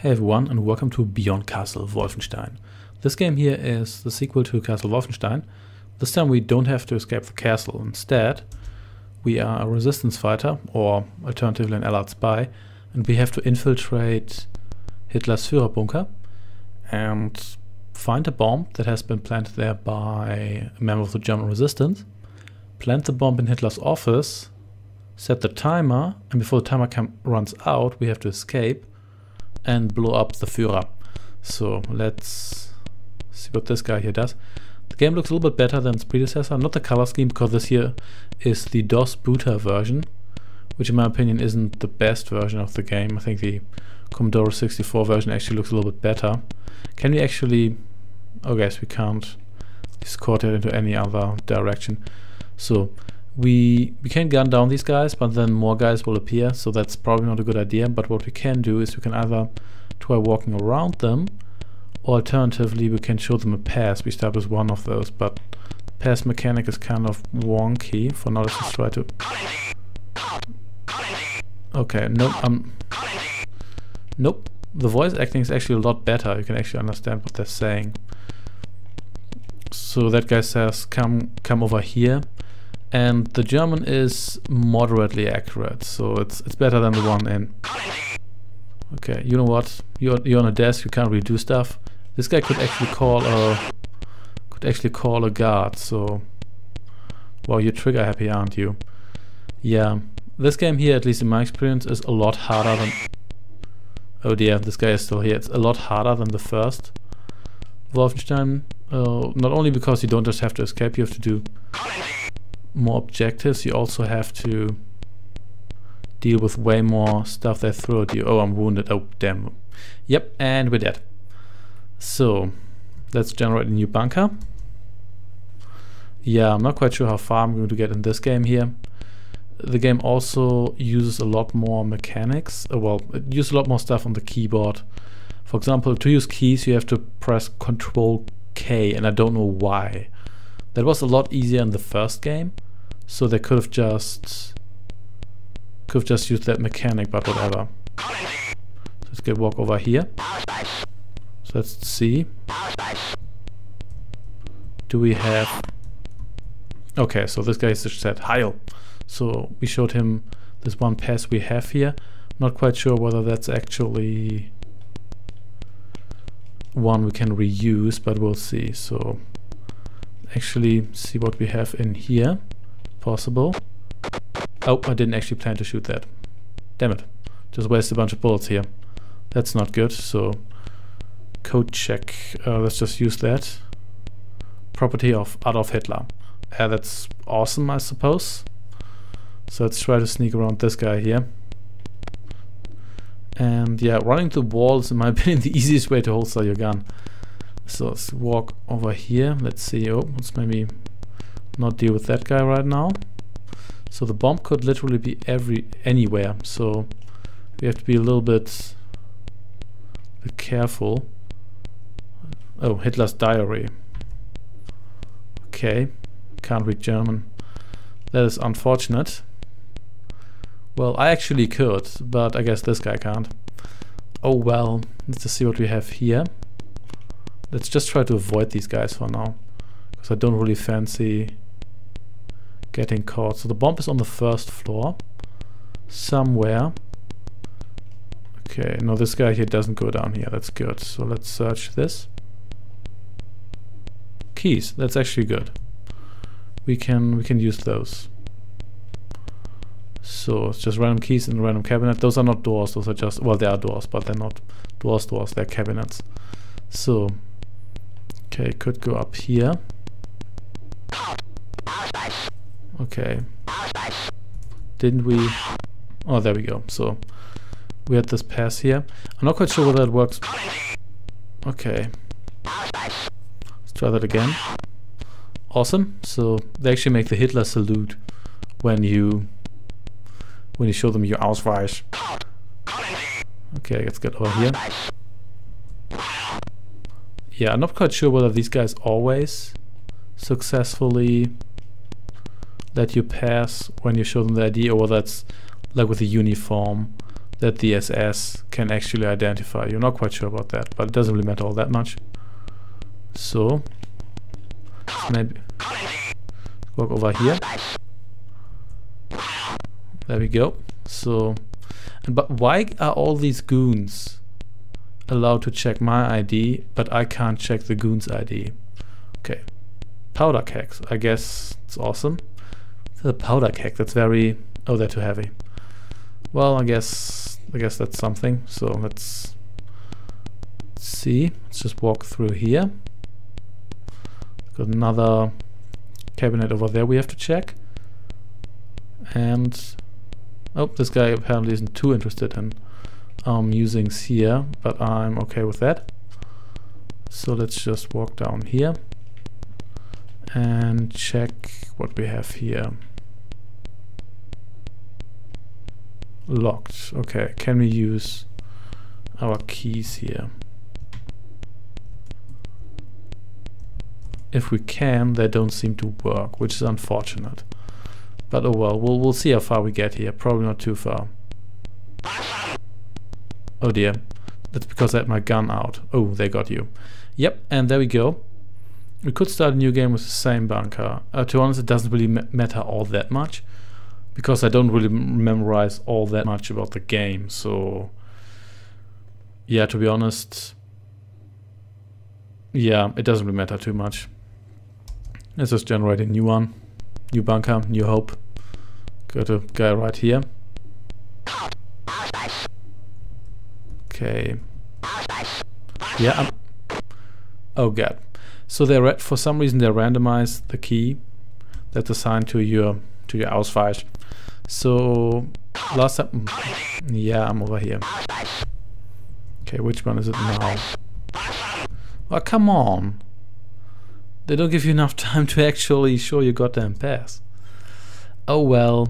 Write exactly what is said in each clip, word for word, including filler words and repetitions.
Hey everyone, and welcome to Beyond Castle Wolfenstein. This game here is the sequel to Castle Wolfenstein. This time we don't have to escape the castle. Instead, we are a resistance fighter, or alternatively an allied spy, and we have to infiltrate Hitler's Führerbunker and find a bomb that has been planted there by a member of the German resistance, plant the bomb in Hitler's office, set the timer, and before the timer come, runs out, we have to escape and blow up the Führer. So let's see what this guy here does. The game looks a little bit better than its predecessor, not the color scheme, because this here is the DOS Booter version, which in my opinion isn't the best version of the game. I think the Commodore sixty-four version actually looks a little bit better. Can we actually... oh yes, we can't escort it into any other direction. So we we can gun down these guys, but then more guys will appear, so that's probably not a good idea. But what we can do is we can either try walking around them, or alternatively we can show them a pass. We start with one of those, but the pass mechanic is kind of wonky. For now, let's just try to... okay, nope, um, nope. The voice acting is actually a lot better. You can actually understand what they're saying. So that guy says, come, come over here. And the German is moderately accurate, so it's it's better than the one in... okay, you know what? You're you're on a desk. You can't really do stuff. This guy could actually call a could actually call a guard. So, wow, you're trigger happy, aren't you? Yeah, this game here, at least in my experience, is a lot harder than... oh dear, this guy is still here. It's a lot harder than the first Wolfenstein. Uh, not only because you don't just have to escape, you have to do more objectives, you also have to deal with way more stuff they throw at you. Oh, I'm wounded. Oh, damn. Yep, and we're dead. So, let's generate a new bunker. Yeah, I'm not quite sure how far I'm going to get in this game here. The game also uses a lot more mechanics. Uh, well, it uses a lot more stuff on the keyboard. For example, to use keys, you have to press Control K, and I don't know why. That was a lot easier in the first game, so they could have just could have just used that mechanic, but whatever. So let's get walk over here. So let's see. Do we have... okay, so this guy just said Heil. So we showed him this one pass we have here. Not quite sure whether that's actually one we can reuse, but we'll see. So actually see what we have in here. Possible. Oh, I didn't actually plan to shoot that. Damn it. Just waste a bunch of bullets here. That's not good. So code check. Uh, let's just use that. Property of Adolf Hitler. Yeah, that's awesome, I suppose. So let's try to sneak around this guy here. And yeah, running the walls, in my opinion, the easiest way to holster your gun. So let's walk over here. Let's see. Oh, let's maybe not deal with that guy right now. So the bomb could literally be every anywhere. So we have to be a little bit, bit careful. Oh, Hitler's diary. Okay, can't read German. That is unfortunate. Well, I actually could, but I guess this guy can't. Oh well, let's just see what we have here. Let's just try to avoid these guys for now, because I don't really fancy getting caught. So the bomb is on the first floor somewhere. Okay, no, this guy here doesn't go down here. That's good. So let's search this. Keys. That's actually good. We can we can use those. So it's just random keys in a random cabinet. Those are not doors. Those are just, well, they are doors, but they're not doors. Doors. They're cabinets. So okay, could go up here. Okay. Didn't we? Oh, there we go. So we had this pass here. I'm not quite sure whether it works. Okay. Let's try that again. Awesome. So they actually make the Hitler salute when you when you show them your Ausweis. Okay, let's get over here. Yeah, I'm not quite sure whether these guys always successfully let you pass when you show them the I D, or whether that's like with the uniform. that the S S can actually identify. You're not quite sure about that, but it doesn't really matter all that much. So maybe walk over here. There we go. So, and but why are all these goons allowed to check my I D, but I can't check the goon's I D? Okay, powder kegs. I guess it's awesome. The powder keg. That's very. Oh, they're too heavy. Well, I guess I guess that's something. So let's, let's see. Let's just walk through here. Got another cabinet over there we have to check. And oh, this guy apparently isn't too interested in um, using here, but I'm okay with that. So let's just walk down here and check what we have here. Locked. Okay, can we use our keys here? If we can, they don't seem to work, which is unfortunate. But oh well, we'll we'll see how far we get here. Probably not too far. Oh dear. That's because I had my gun out. Oh, they got you. Yep, and there we go. We could start a new game with the same bunker. Uh, to be honest, it doesn't really ma matter all that much, because I don't really memorize all that much about the game. So yeah, to be honest, yeah, it doesn't really matter too much. Let's just generate a new one. New bunker, new hope. Got a guy right here. Okay. Yeah. I'm oh god. So they ra for some reason they randomize the key that's assigned to your to your Ausweis. So last time, yeah, I'm over here. Okay, which one is it now? Oh, come on. They don't give you enough time to actually show your goddamn pass. Oh well.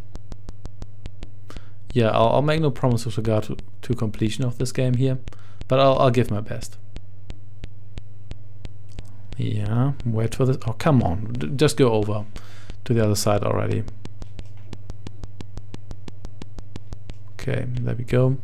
Yeah, I'll, I'll make no promise with regard to, to completion of this game here, but I'll, I'll give my best. Yeah, wait for this. Oh, come on. D just go over to the other side already. Okay, there we go.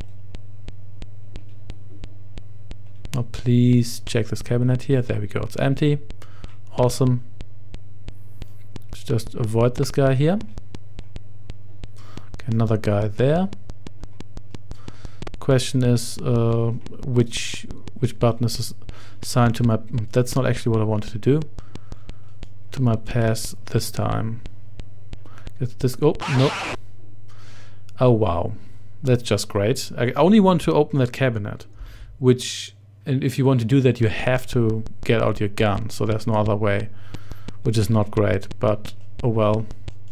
Now please check this cabinet here. There we go, it's empty. Awesome. Let's just avoid this guy here. Okay, another guy there. Question is uh, which which button is assigned to my. That's not actually what I wanted to do. To my pass this time. Is this? Oh no! Oh wow, that's just great. I only want to open that cabinet, which. And if you want to do that, you have to get out your gun, so there's no other way, which is not great, but oh well.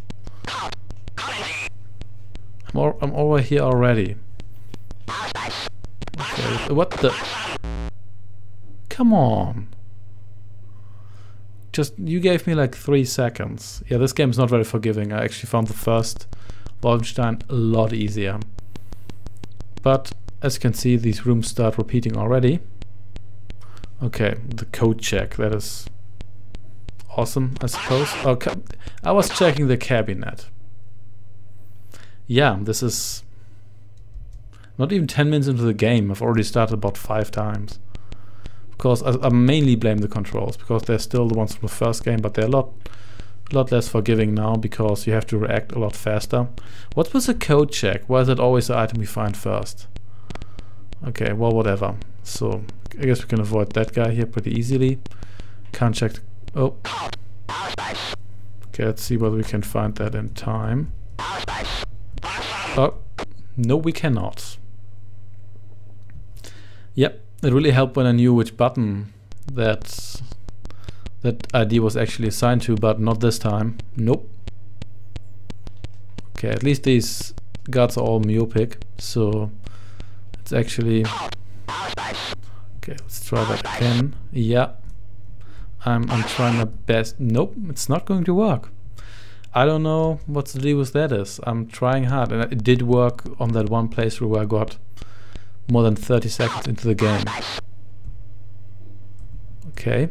I'm, all, I'm over here already. Okay, what the? Come on. Just, you gave me like three seconds. Yeah, this game is not very forgiving. I actually found the first Wolfenstein a lot easier. But, as you can see, these rooms start repeating already. Okay, the code check, that is awesome, I suppose. Oh, I was checking the cabinet. Yeah, this is not even ten minutes into the game. I've already started about five times. Of course, I, I mainly blame the controls, because they're still the ones from the first game, but they're a lot, a lot less forgiving now, because you have to react a lot faster. What was the code check? Why is it always the item we find first? Okay, well, whatever. So, I guess we can avoid that guy here pretty easily. Can't check. Oh. Okay, let's see whether we can find that in time. Oh, no, we cannot. Yep, it really helped when I knew which button that that I D was actually assigned to, but not this time. Nope. Okay, at least these guards are all myopic, so it's actually. Okay, let's try that again. Yeah, I'm I'm trying my best. Nope, it's not going to work. I don't know what the deal with that is. I'm trying hard, and it did work on that one playthrough where I got more than thirty seconds into the game. Okay.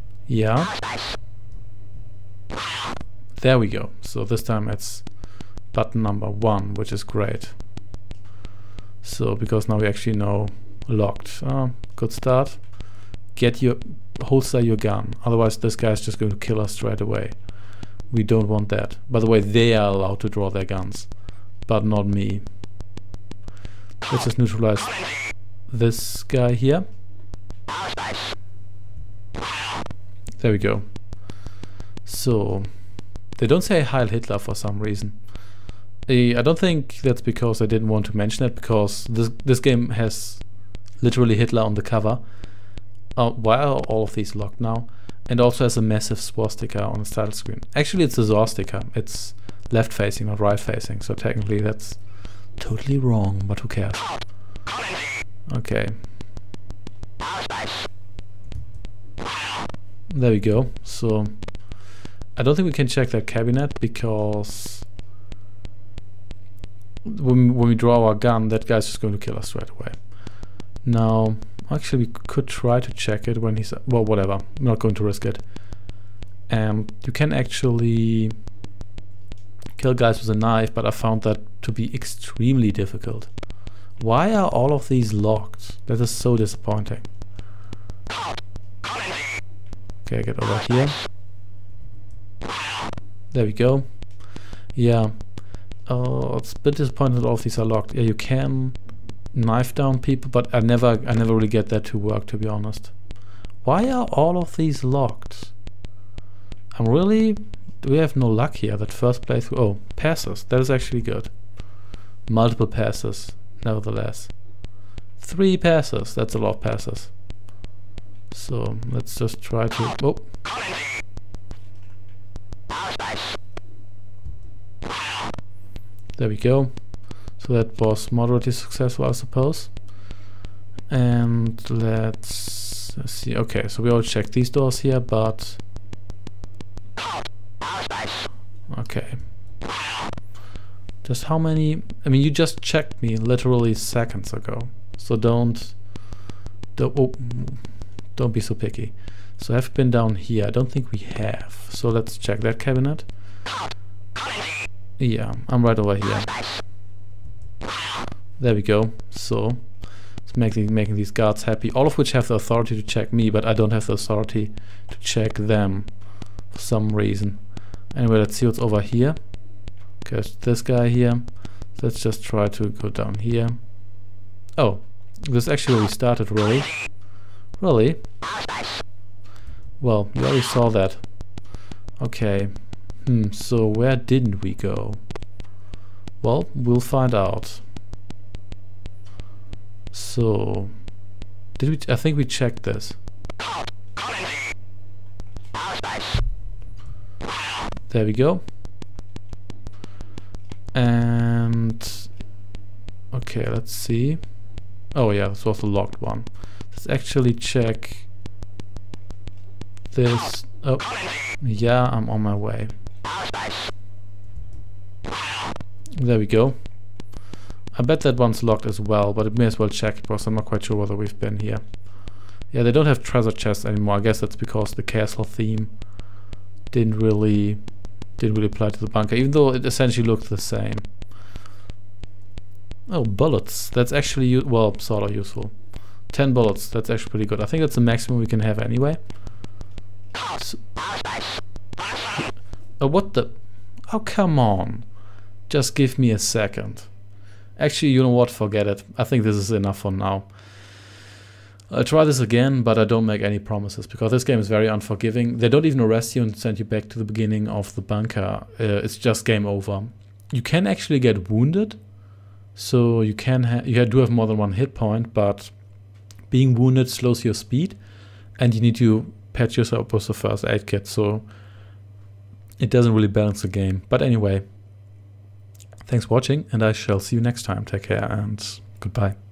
Yeah. There we go. So this time it's button number one, which is great. So, because now we actually know locked. Uh, good start. Get your, holster your gun. Otherwise this guy's just going to kill us straight away. We don't want that. By the way, they are allowed to draw their guns, but not me. Let's just neutralize this guy here. There we go. So, they don't say Heil Hitler for some reason. I don't think that's because I didn't want to mention it, because this this game has literally Hitler on the cover. Uh, why are all of these locked now? And also has a massive swastika on the title screen. Actually, it's a swastika. It's left facing, not right facing. So technically, that's totally wrong. But who cares? Okay. There we go. So I don't think we can check that cabinet because when, when we draw our gun, that guy's just going to kill us straight away. Now, actually, we could try to check it when he's... Well, whatever. I'm not going to risk it. And you can actually kill guys with a knife, but I found that to be extremely difficult. Why are all of these locked? That is so disappointing. Okay, get over here. There we go. Yeah. Oh, it's a bit disappointing that all of these are locked. Yeah, you can knife down people, but I never I never really get that to work, to be honest. Why are all of these locked? I'm really... We have no luck here. That first playthrough... Oh, passes. That is actually good. Multiple passes, nevertheless. Three passes. That's a lot of passes. So, let's just try to... Oh. There we go. So that was moderately successful, I suppose. And let's, let's see. Okay, so we all checked these doors here, but... Okay. Just how many... I mean, you just checked me literally seconds ago. So don't... Don't, oh, don't be so picky. So I've been down here. I don't think we have. So let's check that cabinet. Yeah, I'm right over here. There we go. So it's making making these guards happy. All of which have the authority to check me, but I don't have the authority to check them for some reason. Anyway, let's see what's over here. Okay, it's this guy here. So let's just try to go down here. Oh, this is actually where we started, really? Really? Well, you already saw that. Okay. Hmm, so where didn't we go? Well, we'll find out. So, did we? I think we checked this. There we go. And okay, let's see. Oh yeah, this was the locked one. Let's actually check this. Oh, yeah, I'm on my way. There we go. I bet that one's locked as well, but it may as well check because I'm not quite sure whether we've been here. Yeah, they don't have treasure chests anymore. I guess that's because the castle theme didn't really didn't really apply to the bunker, even though it essentially looked the same. Oh, bullets. That's actually, well, sort of useful. ten bullets. That's actually pretty good. I think that's the maximum we can have anyway. So, oh, what the? Oh, come on. Just give me a second. Actually, you know what? Forget it. I think this is enough for now. I'll try this again, but I don't make any promises because this game is very unforgiving. They don't even arrest you and send you back to the beginning of the bunker. Uh, it's just game over. You can actually get wounded, so you can ha you do have more than one hit point, but being wounded slows your speed, and you need to patch yourself with the first aid kit, so it doesn't really balance the game. But anyway, thanks for watching, and I shall see you next time. Take care and goodbye.